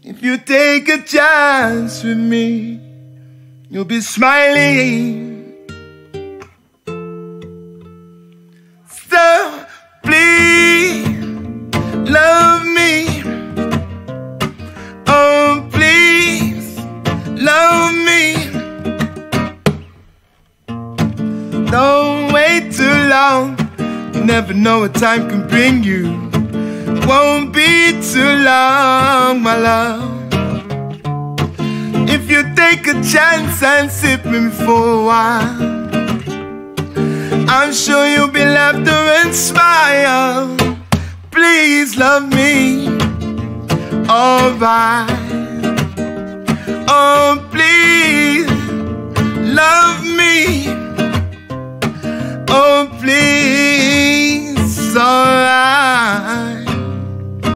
If you take a chance with me, you'll be smiling. So please love me. Oh, please love me. Don't wait too long. You never know what time can bring you. Won't be too long, my love. If you take a chance and sip me for a while, I'm sure you'll be laughter and smile. Please love me, alright. Oh,